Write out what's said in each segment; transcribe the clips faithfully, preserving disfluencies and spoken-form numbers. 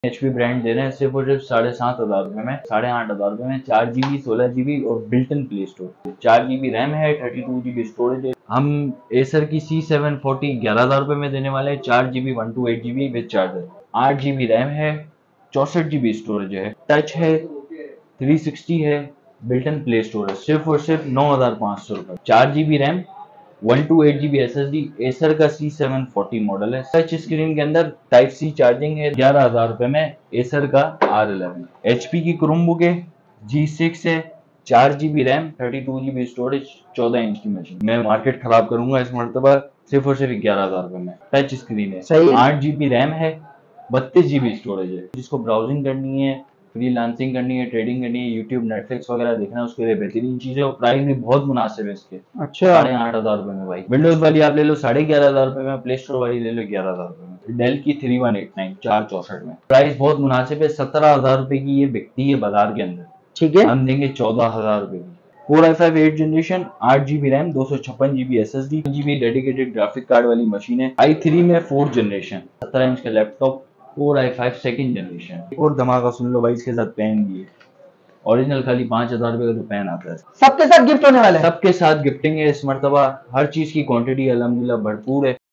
H P brand दे रहे हैं सिर्फ और सिर्फ साढ़े सात हजार रुपए में, साढ़े आठ हजार रुपए में, चार जीबी सोलह जीबी और बिल्टन प्ले स्टोर, चार जीबी रैम है, थर्टी टू जीबी स्टोरेज है। हम एसर की सी सेवन फोर्टी ग्यारह हजार रुपए में देने वाले हैं, चार GB one two eight GB with charger, आठ जीबी रैम है, चौसठ जीबी स्टोरेज है, टच है, थ्री सिक्सटी है, बिल्टन प्ले स्टोर है, सिर्फ और सिर्फ नौ हजार पाँच सौ रुपए, चार GB RAM, one two eight GB S S D, Acer का सी सेवन फोर्टी मॉडल है, टच स्क्रीन के अंदर टाइप सी चार्जिंग है, ग्यारह हजार रुपए में एसर का आर इलेवन, एचपी की क्रोमबुक है, जी सिक्स है, चार GB RAM, thirty two GB storage, चौदह इंच की मशीन। मैं मार्केट खराब करूंगा इस मरतबा सिर्फ और सिर्फ ग्यारह हजार रुपए में, टच स्क्रीन है, आठ जीबी रैम है, बत्तीस जीबी स्टोरेज है। जिसको ब्राउजिंग करनी है, फ्रीलांसिंग करनी है, ट्रेडिंग करनी है, यूट्यूब नेटफ्लिक्स वगैरह देखना है, उसके लिए बेहतरीन चीज है और प्राइस भी बहुत मुनासिब है इसके। अच्छा, साढ़े आठ हजार रुपए में भाई। विंडोज वाली आप ले लो साढ़े ग्यारह हजार रुपए में, प्ले स्टोर वाली ले लो ग्यारह हजार रुपए में। डेल की थ्री वन एट नाइन चार चौसठ में, प्राइस बहुत मुनासिब है, सत्रह हजार रुपए की ये बिकती है बाजार के अंदर, ठीक है, हम देंगे चौदह हजार रुपए की। Core i five eight generation, आठ जीबी रैम, दो सौ छप्पन GB S S D, GB dedicated graphic card वाली मशीन है, आई थ्री में फोर्थ जनरेशन, सत्रह इंच का laptop, core i five second generation. और धमाका सुन लो भाई, इसके साथ पेन भी है, ओरिजिनल खाली पांच हजार रुपए का तो पेन आता है। सबके साथ गिफ्ट होने वाला है, सबके साथ गिफ्टिंग है इस मर्तबा, हर चीज की क्वांटिटी अल्हम्दुलिल्लाह भरपूर है।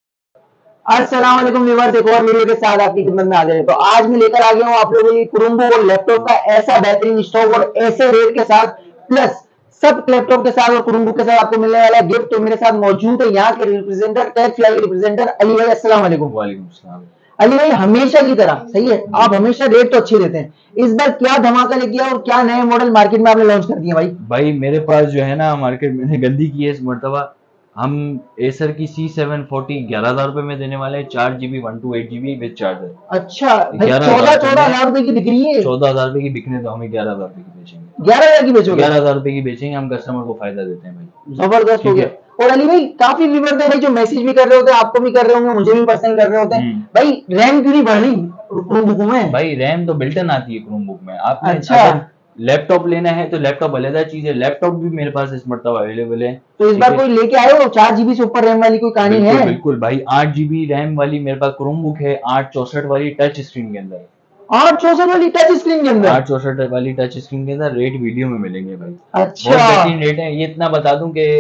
अस्सलाम वालेकुम व्यूअर्स, एक और वीडियो के साथ आपकी खिदमत में हाजिर है। तो आज मैं लेकर आ गया हूँ आप लोगों के लिए क्रोमबुक और लैपटॉप का ऐसा बेहतरीन स्टॉक और ऐसे रेट के साथ, प्लस सब लैपटॉप के साथ और क्रोमबुक के साथ आपको मिलने वाला गिफ्ट। तो मेरे साथ मौजूद है यहाँ के रिप्रेजेंटर, टेक फ्लाई के रिप्रेजेंटर अली भाई। अस्सलाम वालेकुम। वालेकुम सलाम। अली भाई, हमेशा की तरह सही है, आप हमेशा रेट तो अच्छे देते हैं, इस बार क्या धमाका लेके आए और क्या नए मॉडल मार्केट में आपने लॉन्च कर दिए भाई? भाई मेरे पास जो है ना, मार्केट में गंदी की है इस मरतबा, हम एसर की सी सेवन फोर्टी ग्यारह हजार रुपए में देने वाले हैं, चार GB one two eight GB with charger. अच्छा, चौदह चौदह हजार रुपए की बिक रही है, चौदह हजार रुपए की बिकने तो हमें ग्यारह हजार रुपए की बेचेंगे। ग्यारह हजार की बेचोगे? ग्यारह हजार रुपए की बेचेंगे, हम कस्टमर को फायदा देते हैं भाई। जबरदस्त हो गया। और अली भाई, काफी व्यूअर्स है भाई जो मैसेज भी कर रहे होते हैं, आपको भी कर रहे होंगे, मुझे भी पर्सनल कर रहे होते हैं, भाई रैम क्यों नहीं बढ़ रही क्रोमबुक में? भाई रैम तो बिल्टन आती है क्रोमबुक में। आपने अच्छा लैपटॉप लेना है तो लैपटॉप अलग चीज है, लैपटॉप भी मेरे पास इस मरतबा अवेलेबल है। तो इस बार कोई लेके आए हो चार जीबी से ऊपर रैम वाली कोई कहानी है? बिल्कुल भाई, आठ जीबी रैम वाली मेरे पास क्रोमबुक है, आठ चौसठ वाली टच स्क्रीन के अंदर, आठ चौसठ वाली टच स्क्रीन के अंदर, आठ चौसठ वाली टच स्क्रीन के अंदर। रेट वीडियो में मिलेंगे भाई। अच्छा, बहुत बेहतरीन रेट है, ये इतना बता दूं कि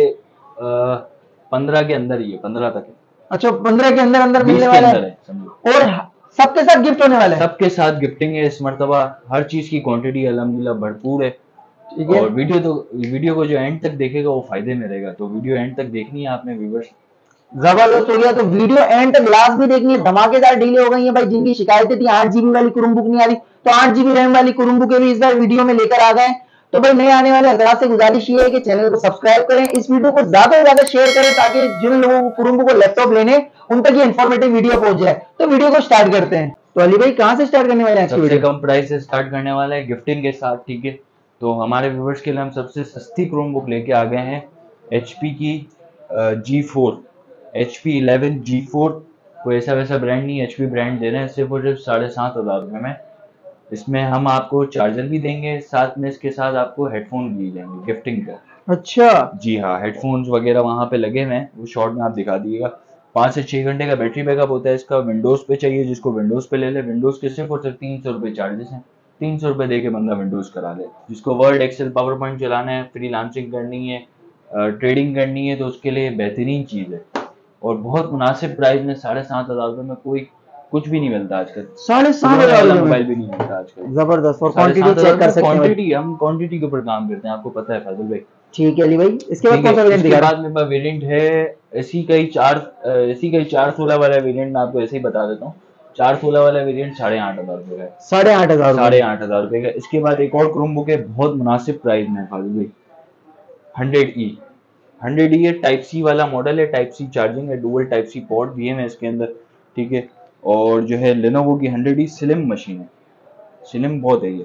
पंद्रह के अंदर ही है, पंद्रह तक है। अच्छा, पंद्रह के अंदर अंदर मिलने वाला है, और सबके साथ गिफ्ट होने वाला है। सबके साथ गिफ्टिंग है इस मरतबा, हर चीज की क्वांटिटी अल्हम्दुलिल्लाह भरपूर है। ठीक है, और वीडियो तो वीडियो को जो एंड तक देखेगा वो फायदे में रहेगा, तो वीडियो एंड तक देखनी है आपने व्यूअर्स। जबरदस्त हो गया। तो वीडियो एंड तक लास्ट भी देखनी है। धमाकेदार डीले हो गई है भाई, जिनकी शिकायतें थी आठ जीबी वाली क्रोमबुक नहीं आ रही, तो आठ जीबी रैम वाली क्रोमबुक भी इस बार वीडियो में लेकर आ गए। तो भाई नए आने वाले हजरात से गुजारिश ये है कि चैनल को सब्सक्राइब करें, इस वीडियो को ज्यादा से ज्यादा शेयर करें, ताकि जिन लोगों को क्रोमबुक और लैपटॉप लेने उन तक ये इन्फॉर्मेटिव वीडियो पहुंच जाए। तो वीडियो को स्टार्ट करते हैं। तो अली भाई, कहां से स्टार्ट करने वाले हैं? सबसे कम प्राइस से स्टार्ट करने वाले हैं गिफ्टिंग के साथ। ठीक है, तो हमारे व्यूअर्स के लिए हम सबसे सस्ती क्रोमबुक लेके आ गए हैं, एचपी की G four, HP eleven G four. कोई ऐसा वैसा ब्रांड नहीं, एचपी ब्रांड दे रहे हैं सिर्फ और सिर्फ साढ़े सात हजार रुपए में। इसमें हम आपको चार्जर भी देंगे, साथ में इसके साथ आपको हेडफोन भी देंगे गिफ्टिंग का। अच्छा, जी हाँ, हेडफोन्स वगैरह वहाँ पे लगे हुए हैं, वो शॉर्ट में आप दिखा दीजिएगा। पाँच से छः घंटे का बैटरी बैकअप होता है इसका। विंडोज पे चाहिए जिसको विंडोज पे ले ले, विंडोज के सिर्फ और सिर्फ तीन सौ रुपये चार्जेस हैं, तीन सौ रुपये दे के बंदा विंडोज करा ले। जिसको वर्ड एक्सेल पावर पॉइंट चलाना है, फ्रीलांसिंग करनी है, ट्रेडिंग करनी है, तो उसके लिए बेहतरीन चीज़ है और बहुत मुनासिब प्राइस में। साढ़े सात हजार रुपये में कोई कुछ भी नहीं मिलता आजकल, साढ़े सात हजार मोबाइल भी नहीं मिलता आजकल। जबरदस्त। और क्वांटिटी चेक कर सकते हैं, क्वांटिटी हम क्वांटिटी के ऊपर काम करते हैं, आपको पता है फैजल भाई। ठीक है अली भाई, इसके बाद कौन सा वेरिएंट दिखा? बाद मेरे पास वेरिएंट है एसी का ही चार एसी का ही चार सोलह वाला वेरिएंट, मैं आपको ऐसे ही बता देता हूँ। चार सोलह वाला वेरिएंट साढ़े आठ हजार रुपए का, साढ़े आठ हजार साढ़े आठ हजार रुपए का। इसके बाद एक और क्रोमबुक है बहुत मुनासिब प्राइस में फाजिल भाई, hundred E hundred E type C वाला मॉडल है, टाइप सी चार्जिंग है, डुअल टाइप सी पोर्ट भी है इसके अंदर। ठीक है, और जो है लेनोवो की हंड्रेड ई स्लिम मशीन है, स्लिम बहुत है ये,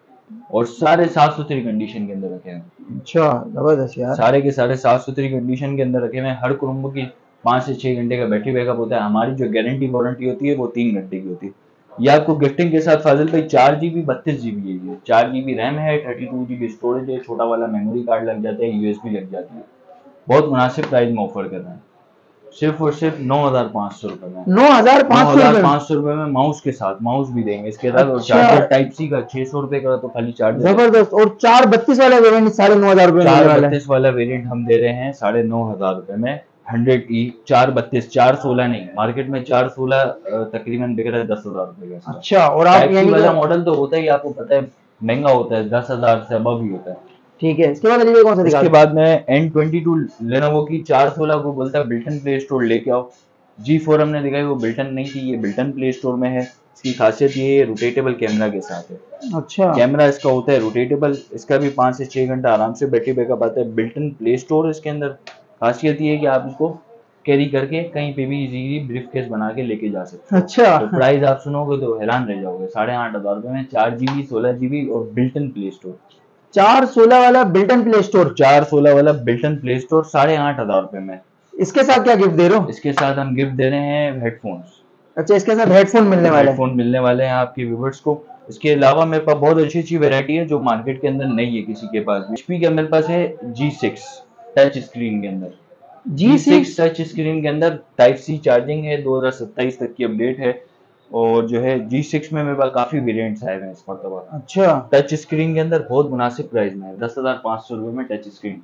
और सारे साफ सुथरी कंडीशन के अंदर रखे हैं। अच्छा, जबरदस्त यार, सारे के सारे साफ सुथरी कंडीशन के अंदर रखे हुए हैं। हर क्रोमबुक की पाँच से छः घंटे का बैटरी बैकअप होता है। हमारी जो गारंटी वारंटी होती है वो तीन घंटे की होती है। ये आपको गिफ्टिंग के साथ फाजिल भाई चार जीबी बत्तीस जीबी है, ये चार जीबी रैम है, थर्टी टू जीबी स्टोरेज है, छोटा वाला मेमोरी कार्ड लग जाता है, यूएसबी लग जाती है। बहुत मुनासिब प्राइस में ऑफर कर रहे हैं। सिर्फ और सिर्फ नौ हजार पाँच सौ रुपए में। नौ हजार नौ पाँच सौ हजार रुपए पाँच सौ रुपए में माउस के साथ, माउस भी देंगे इसके साथ। और अच्छा। चार्जर टाइप सी का छह सौ रुपए का तो खाली चार्जर। जबरदस्त। और चार बत्तीस वाला वेरिएंट साढ़े नौ हजार रुपए में मिलने चार वाला है। बत्तीस वाला वेरिएंट हम दे रहे हैं साढ़े नौ हजार रुपए में। हंड्रेड ई चार बत्तीस, चार सोलह नहीं, मार्केट में चार सोलह तकरीबन बिक रहा है दस हजार रुपए का। अच्छा। और आप टाइप सी यानी वाला कि मॉडल तो होता ही आपको पता है महंगा होता है, दस हजार से अबव ही होता है। ठीक है। इसके बाद अली भाई कौन सा दिखा इसके रहे हैं? बाद में एन ट्वेंटी टू लेनोवो की चार सोलह को बोलता है बिल्टन प्ले स्टोर लेके आओ। जी फोर हमने दिखाई, वो बिल्टन नहीं थी, ये बिल्टन प्ले स्टोर में है। इसकी खासियत ये रोटेटेबल कैमरा के साथ है। अच्छा। कैमरा इसका होता है रोटेटेबल, इसका भी पाँच से छह घंटा आराम से बैटरी बैकअप आता है। बिल्टन प्ले स्टोर इसके अंदर खासियत ये है कि आप इसको कैरी करके कहीं पे भी इजीली ब्रीफ केस बना के लेके जा सकते हो। अच्छा। तो प्राइस आप सुनोगे तो हैरान रह जाओगे, साढ़े आठ हजार रुपए में चार जीबी सोलह जीबी और बिल्टन प्ले स्टोर। चार सोलह वाला बिल्टन प्ले स्टोर, चार सोलह वाला बिल्टन प्ले स्टोर साढ़े आठ हजार रुपए में। इसके साथ क्या गिफ्ट दे रहे हो? इसके साथ हम गिफ्ट दे रहे हैं हेडफोन्स। अच्छा, इसके साथ हेडफोन मिलने वाले हैं। हेडफोन मिलने वाले हैं आपके व्यूवर्स को। इसके अलावा मेरे पास बहुत अच्छी अच्छी वैरायटी है जो मार्केट के अंदर नहीं है किसी के पास। एचपी का मेरे पास है जी सिक्स टच स्क्रीन के अंदर। जी सिक्स टच स्क्रीन के अंदर टाइप सी चार्जिंग है, दो हजार सत्ताईस तक की अपडेट है। और जो है जी सिक्स में मेरे पास काफी वेरिएंट्स आए हैं इस मरतबा। अच्छा। टच स्क्रीन के अंदर बहुत मुनासिब प्राइस में है, दस हजार पाँच सौ रुपए में टच स्क्रीन।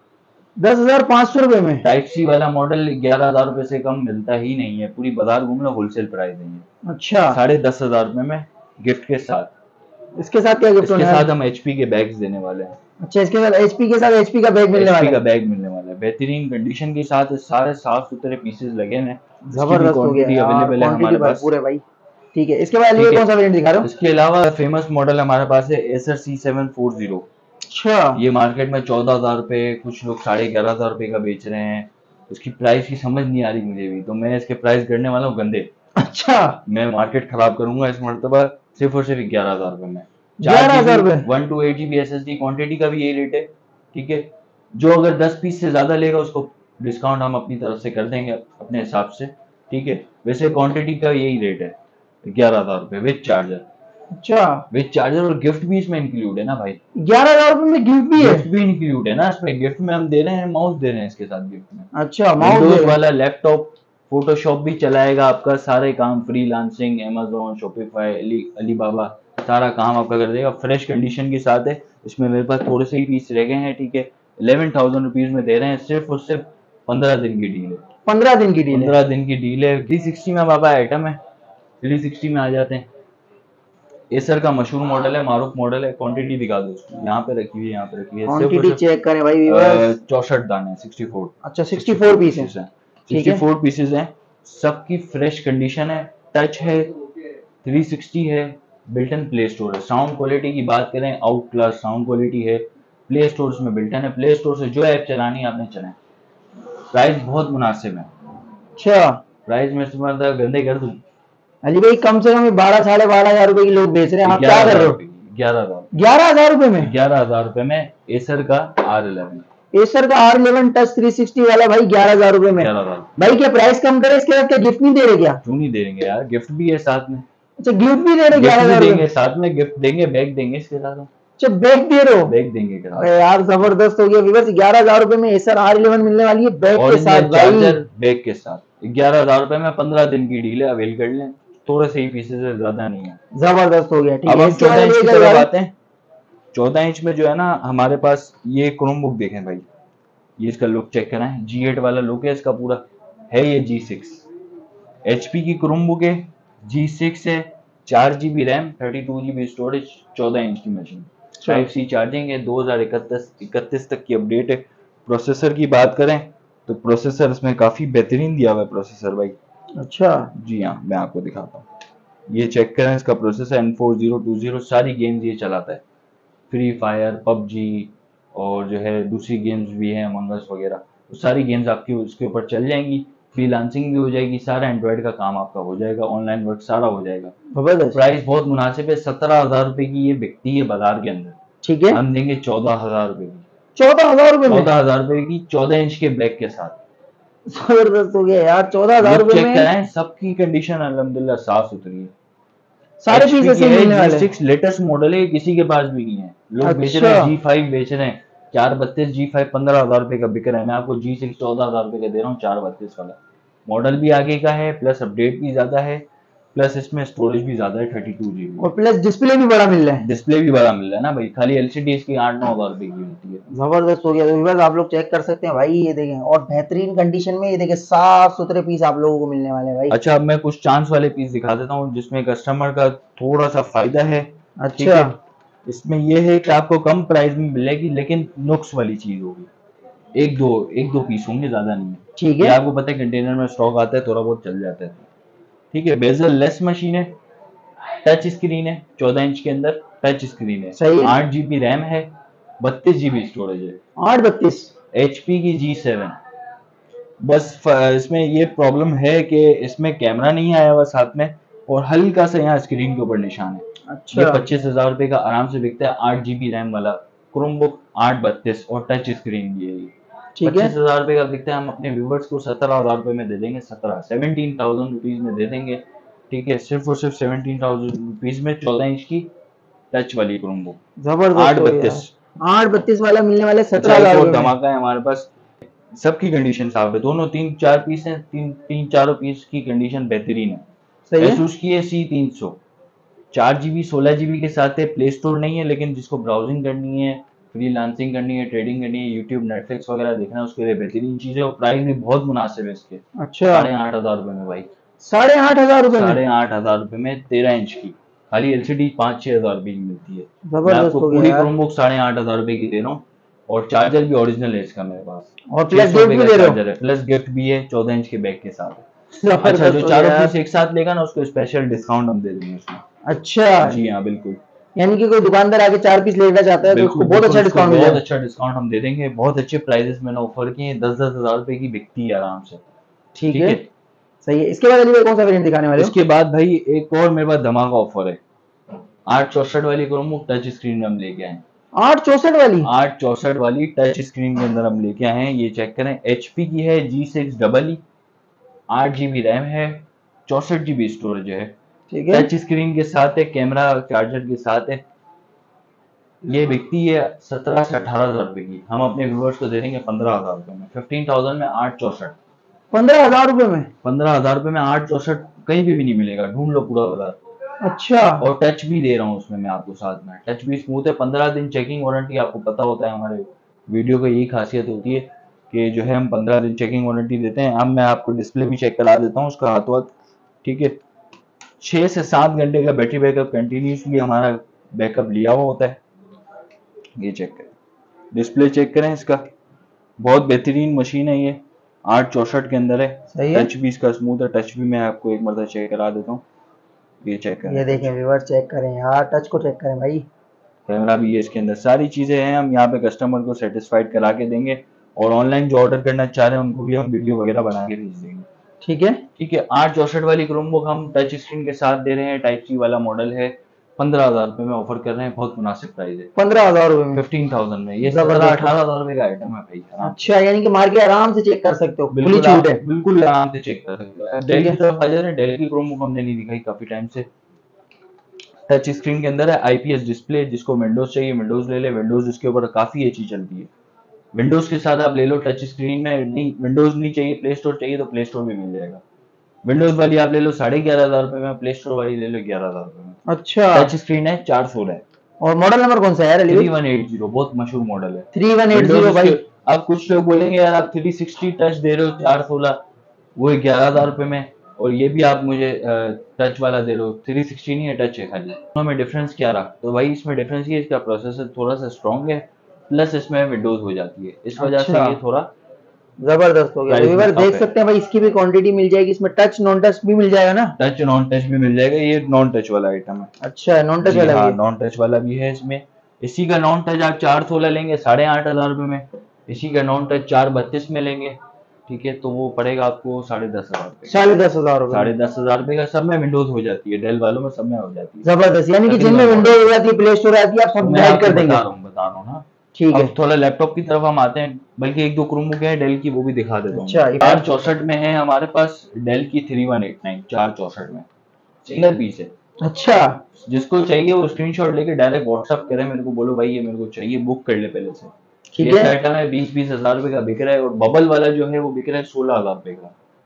दस हजार पाँच सौ रुपए में टाइप सी वाला मॉडल ग्यारह हजार रुपए से कम मिलता ही नहीं है, पूरी बाजार घूम लो होलसेल प्राइस नहीं है। अच्छा। साढ़े दस हजार रुपए में गिफ्ट के साथ। इसके साथ क्या गिफ्ट इसके होने साथ वाला है? हम एचपी के बैग्स देने वाले हैं। अच्छा, इसके साथ एचपी के साथ एचपी का बैग मिलने एचपी वाला का है। बैग मिलने वाला है बेहतरीन कंडीशन के साथ, सारे साफ सुथरे पीसेस लगे हैं। जबरदस्त हो गया यार, अवेलेबल है क्वांटिटी हमारे पास। भरपूर है भाई। ठीक है। इसके बाद अली ठीक भाई है। कौन सा वेरिएंट दिखा रहे हो? इसके अलावा फेमस मॉडल हमारे पास है Acer C seven four zero. अच्छा। ये मार्केट में चौदह हजार रुपए, कुछ लोग साढ़े ग्यारह हजार रुपए का बेच रहे हैं। उसकी प्राइस की समझ नहीं आ रही मुझे भी, तो मैं इसके प्राइस करने वाला हूँ गंदे। अच्छा। मैं मार्केट खराब करूंगा इस मरतबा सिर्फ और सिर्फ ग्यारह हजार रुपए में। ग्यारह हजार रुपए one two eight GB S S D quantity का भी यही रेट है। ठीक है, जो अगर दस पीस से ज्यादा लेगा उसको डिस्काउंट हम अपनी तरफ से कर देंगे अपने हिसाब से। ठीक है, वैसे क्वांटिटी का यही रेट है ग्यारह हजार रुपए विद चार्जर। अच्छा। विद चार्जर और गिफ्ट भी इसमें इंक्लूड है ना भाई। ग्यारह हजार रुपए में गिफ्ट भी है? गिफ्ट भी इंक्लूड है ना इसमें। गिफ्ट में हम दे रहे हैं माउस दे रहे हैं इसके साथ गिफ्ट में। अच्छा, माउस विंडोज वाला लैपटॉप, फोटोशॉप भी चलाएगा आपका, सारे काम freelancing, Amazon, Shopify, Ali Alibaba सारा काम आपका कर देगा। फ्रेश कंडीशन के साथ है। इसमें मेरे पास थोड़े से ही पीस रह गए हैं। ठीक है, इलेवन थाउजेंड रुपीज में दे रहे हैं, सिर्फ और सिर्फ पंद्रह दिन की डील है। पंद्रह दिन की डील है। पंद्रह दिन की डील है। थ्री सिक्सटी में बाबा आइटम है, थ्री सिक्सटी में आ जाते हैं। एसर का मशहूर मॉडल है, मारूफ मॉडल है। क्वांटिटी दिखा दो उसकी, यहाँ पे रखी हुई है, यहाँ पे रखी हुई है। क्वांटिटी चेक करें भाई व्यूअर्स। चौसठ दाने, सिक्सटी फोर। अच्छा, सिक्सटी फोर पीस है। सिक्सटी फोर पीसेस हैं, सबकी फ्रेश कंडीशन है। टच है, थ्री सिक्सटी है, बिल्टन प्ले स्टोर है। साउंड क्वालिटी की बात करें, आउट क्लास साउंड क्वालिटी है। प्ले स्टोर में बिल्टन है, प्ले स्टोर से जो ऐप चलानी है आपने चलाएं। प्राइस बहुत मुनासिब है। अच्छा, प्राइस में तुम्हारा गंदे कर दूं। अली भाई कम से कम बारह साढ़े बारह हजार रुपए की लोग बेच रहे हैं, आप क्या कर रहे हो? ग्यारह हजार ग्यारह हजार रुपए में? ग्यारह हजार रुपए में एसर का आर इलेवन। एसर का R eleven touch three sixty वाला भाई ग्यारह हजार रुपए में। ग्यारह हजार भाई क्या प्राइस कम करे, इसके साथ क्या गिफ्ट नहीं दे रहे क्या? क्यों नहीं दे देंगे यार, गिफ्ट भी है साथ में। अच्छा, गिफ्ट भी दे रहे ग्यारह हजार देंगे साथ में, गिफ्ट देंगे, बैग देंगे इसके साथ। अच्छा, बैग दे रहे हो? बैग देंगे। अरे यार जबरदस्त हो गया व्यूअर्स, ग्यारह हजार रुपए में एसर आर इलेवन मिलने वाली है बैग के साथ भाई। बैग के साथ ग्यारह हजार रुपए में पंद्रह दिन की डील है, अवेल कर लें। थोड़े से ही पीसेस है, ज्यादा नहीं है। जबरदस्त हो गया। ठीक अब है, हम चौदह इंच की तरफ आते हैं। चौदह इंच में जो है ना हमारे पास ये क्रोम बुक देखें भाई, ये इसका लुक चेक कराएं। जी एट वाला लुक है इसका पूरा, है ये जी सिक्स। एचपी की क्रोम बुक है, जी सिक्स है, चार GB RAM, thirty two GB storage, चौदह इंच की मशीन, टाइप सी चार्जिंग है, दो हजार इकतीस इकतीस तक की अपडेट है। प्रोसेसर की बात करें तो प्रोसेसर इसमें काफी बेहतरीन दिया हुआ है प्रोसेसर भाई। अच्छा, जी हाँ, मैं आपको दिखाता हूँ। ये चेक करें, इसका processor N four zero two zero, सारी गेम्स ये चलाता है। फ्री फायर, पबजी और जो है दूसरी गेम्स भी हैं, अमंग अस वगैरह, तो सारी गेम्स आपकी उसके ऊपर चल जाएंगी। फ्रीलांसिंग भी हो जाएगी, सारा एंड्रॉइड का काम आपका हो जाएगा, ऑनलाइन वर्क सारा हो जाएगा। प्राइस बहुत मुनासिब है, सत्रह हजार रुपए की ये बिकती है बाजार के अंदर। ठीक है, हम देंगे चौदह हजार रुपए की। चौदह हजार रुपए में? चौदह हजार रुपए की, चौदह इंच के बैक के साथ। जबरदस्त हो गया यार, चौदह हजार रुपए में। कराएं, सबकी कंडीशन अल्हम्दुलिल्लाह साफ सुथरी है। सारे पीस ऐसे मिलने वाले। जी सिक्स लेटेस्ट मॉडल है, किसी के पास भी नहीं है। लोग अच्छा। बेच रहे हैं जी फाइव बेच रहे हैं, चार बत्तीस जी फाइव पंद्रह हजार रुपए का बिक रहा है। मैं आपको जी सिक्स चौदह हजार रुपए का दे रहा हूँ, चार बत्तीस वाला। मॉडल भी आगे का है, प्लस अपडेट भी ज्यादा है, प्लस इसमें स्टोरेज भी ज्यादा है थर्टी टू जीबी, और प्लस डिस्प्ले भी बड़ा मिल रहा है। डिस्प्ले भी बड़ा मिल रहा है ना भाई, खाली एलसीडी इसकी आठ नौ हजार रुपए की होती है। जबरदस्त हो गया। तो व्यूअर्स आप लोग चेक कर सकते हैं भाई, ये देखें, और बेहतरीन कंडीशन में ये देखें, साफ सुथरे पीस आप लोगों को मिलने वाले हैं भाई। अच्छा, अब मैं कुछ चांस वाले पीस दिखा देता हूँ जिसमें कस्टमर का थोड़ा सा फायदा है। ठीक अच्छा, है, इसमें ये है कि आपको कम प्राइस में मिलेगी, लेकिन नुक्स वाली चीज होगी, एक दो एक दो पीस होंगे, ज्यादा नहीं है। ठीक ये है। आपको पता है कंटेनर में स्टॉक आता है, थोड़ा बहुत चल जाता है। ठीक है, बेजल लेस मशीन है, टच स्क्रीन है, चौदह इंच के अंदर टच स्क्रीन है, सही है। आठ जीबी रैम है, बत्तीस जीबी स्टोरेज है, आठ बत्तीस एचपी की जी सेवन। बस फ- इसमें ये प्रॉब्लम है कि इसमें कैमरा नहीं आया हुआ साथ में, और हल्का सा यहाँ स्क्रीन के ऊपर निशान है। ये अच्छा, पच्चीस हजार रुपए का आराम से बिकता है, आठ जीबी रैम वाला क्रोमबुक, आठ बत्तीस और टच स्क्रीन भी है ये। ठीक पच्चीस है। हजार रुपए का बिकता है, हम अपने व्यूवर्स को सत्रह हजार रुपए में दे देंगे, सत्रह सेवनटीन थाउजेंड रुपीज में दे देंगे। ठीक है, सिर्फ और सिर्फ सेवनटीन थाउजेंड रुपीज में चौदह इंच की टच वाली क्रोमबुक, जबरदस्त आठ हो गया। बत्तीस। आठ बत्तीस वाला मिलने वाले अच्छा, सत्रह एक हजार और रुपए में। धमाका है हमारे पास, सबकी कंडीशन साफ है, दोनों तीन चार पीस हैं, तीन तीन चारों पीस की कंडीशन बेहतरीन है। सही है। एसूस की है सी तीन सौ, चार जीबी सोलह जीबी के साथ है, प्ले स्टोर नहीं है, लेकिन जिसको ब्राउजिंग करनी है, फ्रीलांसिंग करनी है, ट्रेडिंग करनी है, यूट्यूब नेटफ्लिक्स वगैरह देखना है, उसके लिए बेहतरीन चीज है, और प्राइस भी बहुत मुनासिब है इसके, अच्छा, साढ़े आठ हजार रुपए में भाई, साढ़े आठ हजार रुपए में। साढ़े आठ हजार रुपए में तेरह इंच की, खाली एलसीडी पाँच छह हजार रुपए की मिलती है। मैं जबरदस्त आपको हो गया पूरी यार। क्रोमबुक साढ़े आठ हजार रुपए की दे रहा हूँ, और चार्जर भी ओरिजिनल है इसका मेरे पास, और छह प्लस सौ गिफ्ट रुपए भी का दे रहे हो। चार्जर है, प्लस गिफ्ट भी है चौदह इंच के बैग के साथ। अच्छा, जबरदस्त जो हो चारों गया पीस यार। एक साथ लेगा ना, उसको स्पेशल डिस्काउंट हम दे देंगे उसमें। अच्छा, जी हाँ, बिल्कुल यानी कि कोई दुकानदार आके चार पीस लेना चाहता है तो उसको बिल्कुल बहुत बिल्कुल, अच्छा उसको डिस्काउंट मिल बहुत जाएगा। अच्छा डिस्काउंट हम दे देंगे, बहुत अच्छे प्राइजेस मैंने ऑफर किए हैं, दस दस हजार रुपए की बिकती है आराम से। ठीक ठीक है, है, सही है। इसके बाद अली भाई कौन सा वेरिएंट दिखाने वाले हो? इसके बाद भाई एक और मेरे पास धमाका ऑफर है, आठ चौसठ वाली क्रोमबुक टच स्क्रीन में हम लेके आए हैं। आठ चौसठ वाली। आठ चौसठ वाली टच स्क्रीन के अंदर हम लेके आए हैं, ये चेक करें, एचपी की है, जी सिक्स डबल ई, आठ जीबी रैम है, चौसठ जीबी स्टोरेज है, ठीक है। टच स्क्रीन के साथ है, कैमरा चार्जर के साथ है। ये बिकती है सत्रह से अठारह हजार रुपए की, हम अपने व्यूवर्स को दे देंगे पंद्रह हजार रुपए में, फिफ्टीन थाउजेंड में आठ चौसठ, पंद्रह हजार रुपए में। पंद्रह हजार रुपए में आठ चौसठ कहीं भी, भी नहीं मिलेगा, ढूंढ लो पूरा बाजार। अच्छा, और टच भी दे रहा हूँ उसमें मैं आपको साथ में, टच भी स्मूथ है, पंद्रह दिन चेकिंग वारंटी, आपको पता होता है हमारे वीडियो की यही खासियत होती है कि जो है हम पंद्रह दिन चेकिंग वारंटी देते हैं। अब मैं आपको डिस्प्ले भी चेक करा देता हूँ उसका हाथों हाथ। ठीक है, छः से सात घंटे का बैटरी बैकअप कंटिन्यूसली हमारा बैकअप लिया हुआ होता है। ये चेक करें, डिस्प्ले चेक करें इसका, बहुत बेहतरीन मशीन है ये, आठ चौसठ के अंदर है, सही है। टच भी इसका स्मूथ है, टच भी मैं आपको एक मरतबा चेक करा देता हूँ, ये चेक करें, ये देखें व्यूअर, चेक करें यार, टच को चेक करें भाई। कैमरा भी है इसके अंदर, सारी चीजें हैं, हम यहाँ पे कस्टमर को सेटिस्फाइड करा के देंगे, और ऑनलाइन जो ऑर्डर करना चाह रहे हैं उनको भी हम वीडियो वगैरह बना के भेज देंगे। ठीक है। ठीक है, आठ चौसठ वाली क्रोमबुक हम टच स्क्रीन के साथ दे रहे हैं, टाइप सी वाला मॉडल है, पंद्रह हजार रुपए में ऑफर कर रहे हैं, बहुत मुनासिब प्राइस है, पंद्रह हजार रुपए में। फिफ्टीन थाउजेंड में, ये सत्रह जबरदस्त। अठारह हजार रुपए का आइटम है भाई, आराम से। अच्छा, यानी कि मार के आराम से चेक कर सकते हो, खुली बिल्कुल छूट आप है। बिल्कुल आराम से चेक कर सकते हो। डेल ठीक की है। तरफ आ जा रहे हैं, डेल की क्रोमबुक हमने नहीं दिखाई काफी टाइम से, टच स्क्रीन के अंदर है, आईपीएस डिस्प्ले, जिसको विंडोज चाहिए विंडोज ले ले, विंडोज इसके ऊपर काफी अच्छी चलती है, विंडोज के साथ आप ले लो, टच स्क्रीन में नहीं, विंडोज नहीं चाहिए, प्ले स्टोर चाहिए तो प्ले स्टोर भी मिल जाएगा, विंडोज वाली आप ले लो साढ़े ग्यारह हजार रुपए में, प्ले स्टोर वाली ले लो ग्यारह हजार रुपए में। अच्छा, टच स्क्रीन है, चार सोलह है, और मॉडल नंबर कौन सा है यार अली थ्री भाई? वन एट जीरो, बहुत मशहूर मॉडल है, three one eight Windows zero इसके। भाई। अब कुछ लोग बोलेंगे यार आप थ्री सिक्सटी टच दे रहे हो चार सोलह, वो ग्यारह हजार रुपए में, और ये भी आप मुझे टच वाला दे रहे हो, थ्री सिक्सटी नहीं है, टच है खाली, दोनों में डिफरेंस क्या रहा? तो भाई इसमें डिफरेंस ये, इसका प्रोसेसर थोड़ा सा स्ट्रॉन्ग है, प्लस इसमें विंडोज हो जाती है, इस वजह से अच्छा। ये थोड़ा जबरदस्त हो गया। प्राइस तो में देख up है। सकते हैं भाई, इसकी भी क्वांटिटी मिल जाएगी, इसमें टच नॉन टच भी मिल जाएगा ना? टच नॉन टच भी मिल जाएगा, ये नॉन टच वाला आइटम है। अच्छा, नॉन टच जी वाला हाँ, भी है। नॉन टच वाला भी है इसमें, इसी का नॉन टच आप चार सोलह लेंगे साढ़े आठ हजार रुपए में, इसी का नॉन टच चार बत्तीस में लेंगे, ठीक है, तो वो पड़ेगा आपको साढ़े दस हजार रुपए, साढ़े दस हजार रुपए साढ़े में। दस हजार रुपए का, सब में विंडोज हो जाती है, डेल वालों में सब में हो जाती है। जबरदस्त, यानी कि तकरीबन जिनमें मॉडल। विंडोज हो जाती है, प्ले स्टोर आती है, आप तो सब मैं गाइड आपको कर बता देंगे। रहा हूँ बता रहा हूँ ना। ठीक है। अब थोड़ा लैपटॉप की तरफ हम आते हैं, बल्कि एक दो क्रोमबुक है डेल की, वो भी दिखा देता हूँ। अच्छा, ये चार चौसठ में है हमारे पास डेल की थ्री वन एट नाइन, चार चौसठ में सिंगल पीस है, अच्छा, जिसको चाहिए वो स्क्रीनशॉट लेके डायरेक्ट व्हाट्सअप करे मेरे को, बोलो भाई ये मेरे को चाहिए, बुक कर ले पहले से। ठीक ये है। आइटम है बीस बीस हजार रुपए का बिक रहा है, और बबल वाला जो है वो बिक रहा है सोलह हजार रुपए का,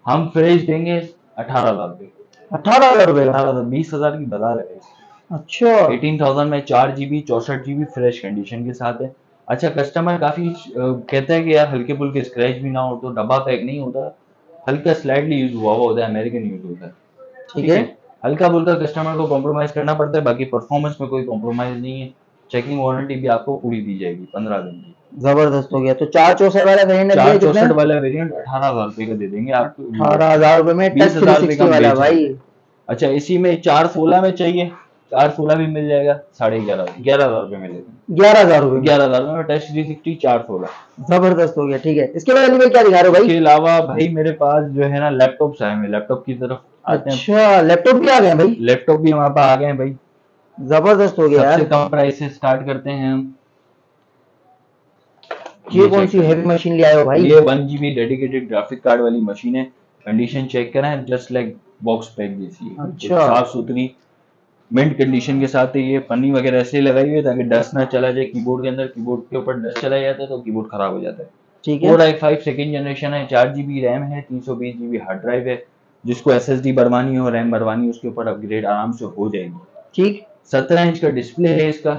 हम फ्रेश देंगे अठारह हजार रुपए। अठारह हजार रुपए का? अठारह हजार, बीस हजार की बाजार है। अच्छा एटीन थाउजेंड में चार जीबी चौसठ जीबी फ्रेश कंडीशन के साथ है। अच्छा, कस्टमर काफी अ, कहता है कि यार हल्के फुल्के स्क्रैच भी ना हो, तो डब्बा पैक नहीं होता, हल्का स्लाइटली यूज हुआ हुआ होता है, अमेरिकन यूज होता है। ठीक ठीक है। है, हल्का फुल्का कस्टमर को कॉम्प्रोमाइज करना पड़ता है, बाकी परफॉर्मेंस में कोई कॉम्प्रोमाइज नहीं है। चेकिंग वारंटी भी आपको पूरी दी जाएगी पंद्रह दिन की। जबरदस्त हो गया। तो चार चौसठ वाला वेरिएंट चार कितने? चौसठ वाला वेरिएंट अठारह हजार रुपए का दे देंगे आपको। अठारह हजार रुपए में बीस टच थ्री हजार रुपए का सिक्सटी हम वाला बेच रहे भाई। हैं। अच्छा, इसी में चार सोलह में चाहिए, चार सोलह भी मिल जाएगा, साढ़े ग्यारह ग्यारह हजार रुपए मिलेगा। ग्यारह हजार रुपए में? ग्यारह हजार में टच थ्री सिक्सटी चार सोलह। जबरदस्त हो गया। ठीक है, इसके बाद अली भाई क्या दिखा रहे हो भाई? इसके अलावा भाई मेरे पास जो है ना लैपटॉप्स आए हैं, लैपटॉप की तरफ आते हैं। अच्छा, लैपटॉप भी आ गए हैं भाई? लैपटॉप भी हमारे पास आ गए हैं भाई। जबरदस्त हो गया सबसे यार। कम प्राइस से स्टार्ट करते हैं हम। ये कौन सी हैवी मशीन ले आए हो भाई? ये one GB dedicated graphic card वाली मशीन है। कंडीशन चेक करें, जस्ट लाइक बॉक्स पैक जैसी है। अच्छा। साफ सुथरी मिंट कंडीशन के साथ है। ये पन्नी वगैरह ऐसे लगाई हुई है ताकि डस्ट ना चला जाए कीबोर्ड के अंदर। कीबोर्ड के ऊपर डस्ट चला जाता है तो कीबोर्ड खराब हो जाता है। ठीक है। Core i five second generation है, चार जीबी रैम है, तीन सौ बीस जीबी हार्ड ड्राइव है। जिसको एस एस डी बढ़वानी हो, रैम बढ़वानी, उसके ऊपर अपग्रेड आराम से हो जाएगी। ठीक। सत्रह इंच का डिस्प्ले है इसका,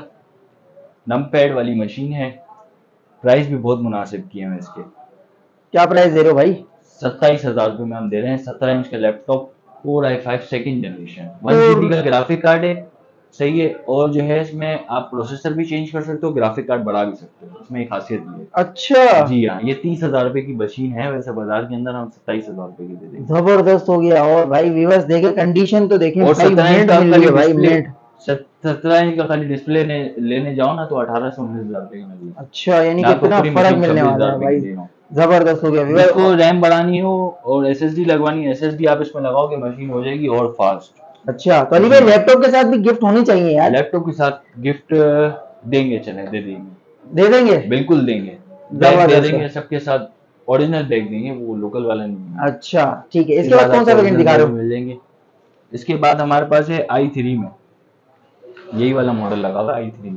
नम पैड वाली मशीन है। प्राइस भी बहुत मुनासिब किए हैं इसके। क्या प्राइस दे रहे हो भाई? सत्ताईस हजार रुपये में हम दे रहे हैं सत्रह इंच का laptop, core i five second generation, one GB का ग्राफिक कार्ड है। सही है। और जो है इसमें आप प्रोसेसर भी चेंज कर सकते हो, ग्राफिक कार्ड बढ़ा भी सकते हो, इसमें एक खासियत ये है। अच्छा जी हाँ, ये तीस हजार रुपए की मशीन है, वैसे बाजार के अंदर हम सत्ताईस हजार रुपए की दे देंगे। जबरदस्त हो गया। और भाई व्यूअर्स देखे कंडीशन तो देखें और भाई, सत्रह इंच मिनट का मिल खाली रही है भाई, डिस्प्ले, मिनट। सत्रह इंच का खाली डिस्प्ले लेने जाओ ना तो अठारह से उन्नीस हजार रुपए की मिल रही है। अच्छा, यानी कि कितना फर्क मिलने वाला है भाई। जबरदस्त हो गया। जिसको रैम बढ़ानी हो और एसएसडी लगवानी है, एसएसडी आप इसमें लगाओगे मशीन हो जाएगी और फास्ट। अच्छा, तो अली भाई लैपटॉप के साथ भी गिफ्ट होनी चाहिए यार। लैपटॉप के साथ गिफ्ट देंगे, चले दे देंगे, दे देंगे? बिल्कुल देंगे। बैग दे देंगे सबके साथ, ओरिजिनल बैग देंगे, वो लोकल वाला नहीं है। अच्छा ठीक है। इसके बाद कौन सा वेरिएंट दिखा रहे हो? मिल जाएंगे। इसके बाद हमारे पास है आई थ्री में, यही वाला मॉडल लगा हुआ आई थ्री में।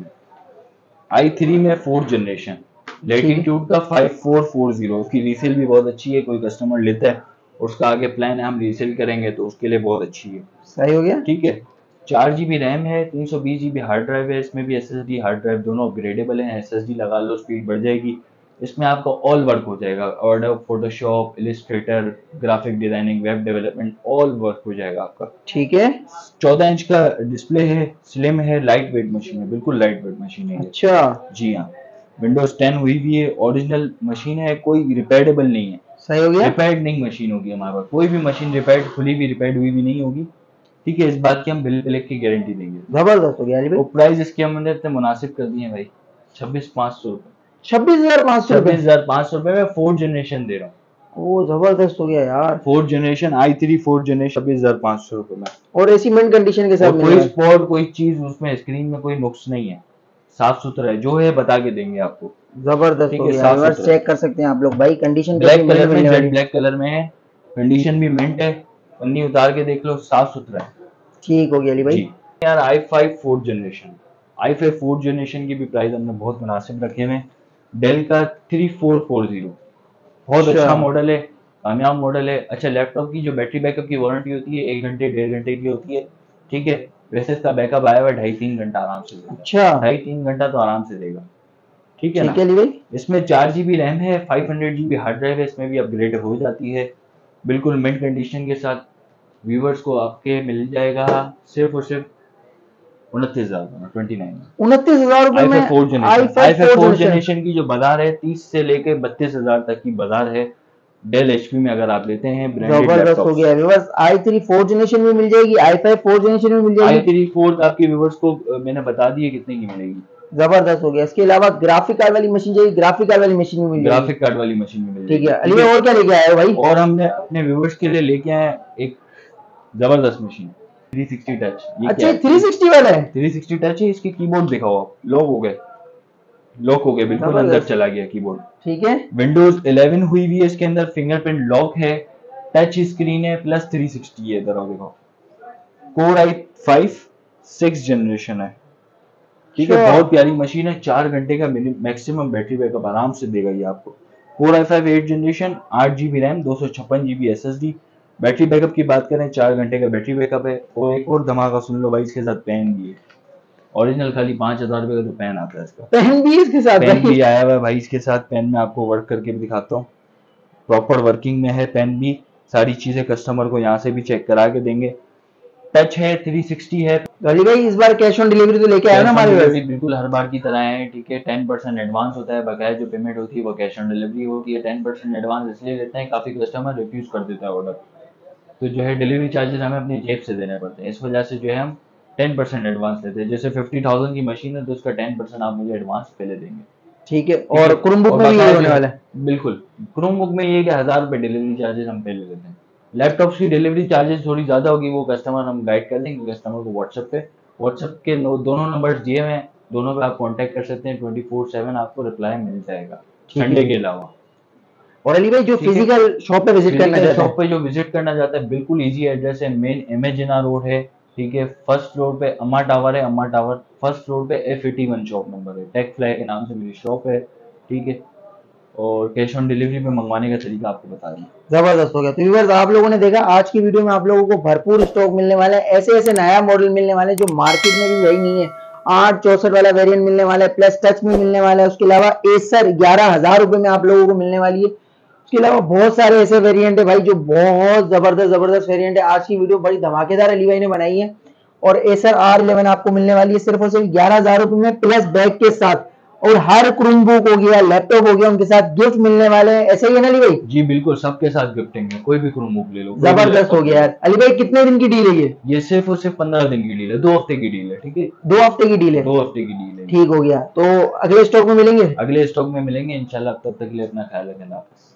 आई थ्री में फोर्थ जनरेशन, लेटीट्यूड का फाइव फोर फोर जीरो। उसकी रीसेल भी बहुत अच्छी है, कोई कस्टमर लेता है उसका आगे प्लान है हम रीसेल करेंगे तो उसके लिए बहुत अच्छी है। सही हो गया। ठीक है। चार जीबी रैम है, तीन सौ बीस जीबी हार्ड ड्राइव है। इसमें भी एसएसडी हार्ड ड्राइव दोनों अपग्रेडेबल है। एसएसडी लगा लो स्पीड बढ़ जाएगी। इसमें आपका ऑल वर्क हो जाएगा, order, Photoshop, Illustrator, graphic designing, web development, all work हो जाएगा आपका। ठीक है। चौदह इंच का डिस्प्ले है, स्लिम है, लाइट वेट मशीन है, बिल्कुल लाइट वेट मशीन है। अच्छा जी हाँ, विंडोज टेन हुई भी है, ओरिजिनल मशीन है, कोई रिपेयरेबल नहीं है। सही हो गया। रिपेयर्ड नहीं मशीन होगी हमारे पास, कोई भी मशीन रिपेयर्ड, खुली भी रिपेयर्ड हुई भी नहीं होगी। ठीक है, इस बात की हम बिल पे लिख के गारंटी देंगे। जबरदस्त हो गया अली भाई। और प्राइस इसके हमने इतने मुनासिब कर दिए भाई, छब्बीस पाँच सौ रुपए। छब्बीस हजार पाँच सौ छब्बीस हजार पाँच सौ रुपए में फोर्थ जनरेशन दे रहा हूँ। ओ जबरदस्त हो गया यार। Fourth generation i three fourth generation छब्बीस हजार पाँच सौ रुपए में। और ऐसी मिंट कंडीशन के साथ और कोई स्पॉट, कोई चीज उसमें स्क्रीन में कोई नुक्स नहीं है, साफ सुथरा है, जो है बता के देंगे आपको। जबरदस्त हो गया। व्यूअर्स चेक कर सकते हैं आप लोग भाई, कंडीशन ब्लैक कलर में, जेट ब्लैक कलर में है, कंडीशन भी मिंट है, पन्नी उतार के देख लो, साफ सुथरा है। ठीक हो गया अली भाई। यार i five fourth generation, i five fourth generation की भी प्राइस हमने बहुत मुनासिब रखे हुए। डेल का थ्री फोर फोर जीरो, बहुत अच्छा मॉडल है, कामयाब मॉडल है। अच्छा, लैपटॉप की जो बैटरी बैकअप की वारंटी होती है एक घंटे डेढ़ घंटे की होती है। ठीक है, वैसे इसका बैकअप आया हुआ ढाई तीन घंटा आराम से देगा। अच्छा, ढाई तीन घंटा तो आराम से देगा। ठीक है ना। ठीक है भाई। इसमें चार जीबी रैम है, five hundred GB hard drive है, इसमें भी अपग्रेड हो जाती है, बिल्कुल मिंट कंडीशन के साथ। व्यूवर्स को आपके मिल जाएगा सिर्फ और सिर्फ उनतीस हजार ट्वेंटी नाइन उनतीस हजार रुपए में fourth generation. I five fourth generation की जो बाजार है तीस से लेके बत्तीस हजार तक की बाजार है डेल एचपी में, अगर आप लेते हैं ब्रांडेड जबरदस्त हो गया viewers. I three fourth generation में मिल जाएगी, आई फाइव फोर्थ जनरेशन में मिल जाएगी। आई थ्री फोर्थ आपके व्यूवर्स को मैंने बता दी है कितने की मिलेगी। जबरदस्त हो गया। इसके अलावा ग्राफिक कार्ड वाली मशीन चाहिए, ग्राफिक कार्ड वाली मशीन में मिल जाएगी। ग्राफिक कार्ड वाली मशीन में मिल जाएगी। ठीक है अली भाई, और क्या लेके आए हो भाई? और हमने अपने व्यूवर्स के लिए लेके आए एक जबरदस्त मशीन थ्री सिक्सटी टच। अच्छा, थ्री सिक्सटी वाला है? थ्री सिक्सटी टच है। इसके कीबोर्ड दिखाओ आप, लॉक हो गए, लॉक हो गए, बिल्कुल अंदर चला गया कीबोर्ड। ठीक है। विंडोज इलेवन हुई भी है, इसके अंदर फिंगरप्रिंट लॉक है, टच स्क्रीन है, प्लस थ्री सिक्सटी है। इधर आओ देखो, core i five six generation है। ठीक है, बहुत प्यारी मशीन है, चार घंटे का मैक्सिमम बैटरी बैकअप आराम से देगा ये आपको। Core i five eight generation, आठ जीबी रैम, दो सौ छप्पन GB S S D. Battery backup की बात करें, चार घंटे का बैटरी बैकअप है। और एक और धमाका सुन लो भाई, इसके साथ पेन भी है। ओरिजिनल खाली पांच हजार रुपए का तो पेन आता है इसका। पेन भी इसके साथ पेन भाई? भी आया हुआ है भाई इसके साथ। पेन में आपको वर्क करके भी दिखाता हूँ, प्रॉपर वर्किंग में है पेन भी। सारी चीजें कस्टमर को यहाँ से भी चेक करा के देंगे। टच है, थ्री सिक्सटी है। अली भाई इस बार कैश ऑन डिलीवरी तो लेके आया ना हमारे पास? बिल्कुल हर बार की तरह है, ठीक है। टेन परसेंट एडवांस होता है, बकाया जो पेमेंट होती है वो कैश ऑन डिलीवरी होती है। टेन परसेंट एडवांस इसलिए लेते हैं, काफी कस्टमर रिफ्यूज कर देता है ऑर्डर, तो जो है डिलीवरी चार्जेस हमें अपनी जेब से देने पड़ते हैं। इस वजह से जो है हम टेन परसेंट एडवांस लेते हैं। जैसे फिफ्टी थाउजेंड की मशीन है तो उसका टेन परसेंट आप मुझे एडवांस पहले देंगे, ठीक है। और क्रोमबुक में भी ये होने वाला है? बिल्कुल, क्रोमबुक में ये कि हजार रुपए डिलीवरी चार्जेस हम पहले लेते हैं। लैपटॉप्स की डिलीवरी चार्जेस थोड़ी ज्यादा होगी, वो कस्टमर हम गाइड कर देंगे कस्टमर को व्हाट्सएप पे। व्हाट्सएप के दोनों नंबर दिए हुए हैं, दोनों पे आप कांटेक्ट कर सकते हैं। ट्वेंटी फोर सेवन आपको रिप्लाई मिल जाएगा संडे के अलावा। और अली भाई जो फिजिकल शॉप पे विजिट करना चाहते हैं, शॉप पे जो विजिट करना चाहता है, बिल्कुल इजी एड्रेस है। मेन इमेजिना रोड है, ठीक है। फर्स्ट फ्लोर पे अम्मा टावर है, अम्मा टावर फर्स्ट फ्लोर पे F eighty one shop number है। टेक फ्लाई के नाम से मेरी शॉप है, ठीक है। और कैश ऑन डिलीवरी पे मंगवाने का तरीका आपको बता दें। जबरदस्त हो गया। तो व्यूअर्स आप लोगों ने देखा आज की वीडियो में आप लोगों को भरपूर स्टॉक मिलने वाला है, ऐसे ऐसे नया मॉडल मिलने वाले जो मार्केट में भी यही नहीं है। आठ चौसठ वाला वेरिएंट मिलने वाला है, प्लस टच में मिलने वाला है। उसके अलावा एसर ग्यारह हजार रुपए में आप लोगों को मिलने वाली है। उसके अलावा बहुत सारे ऐसे वेरिएंट है भाई जो बहुत जबरदस्त जबरदस्त वेरिएंट है। आज की वीडियो बड़ी धमाकेदार अली भाई ने बनाई है। और एसर आर इलेवन आपको मिलने वाली है सिर्फ और सिर्फ ग्यारह हजार रुपए में, प्लस बैग के साथ। और हर क्रोमबुक हो गया, लैपटॉप हो गया, उनके साथ गिफ्ट मिलने वाले हैं। ऐसे ही है ना अली भाई? जी बिल्कुल, सबके साथ गिफ्टिंग है। कोई भी क्रोमबुक ले लो, जबरदस्त हो गया यार। अली भाई कितने दिन की डील है ये? ये सिर्फ और सिर्फ पंद्रह दिन की डील है, दो हफ्ते की डील है, ठीक है। दो हफ्ते की डील है? दो हफ्ते की डील है। ठीक हो गया। तो अगले स्टॉक में मिलेंगे? अगले स्टॉक में मिलेंगे इंशाल्लाह। तब तक के लिए अपना ख्याल रखना।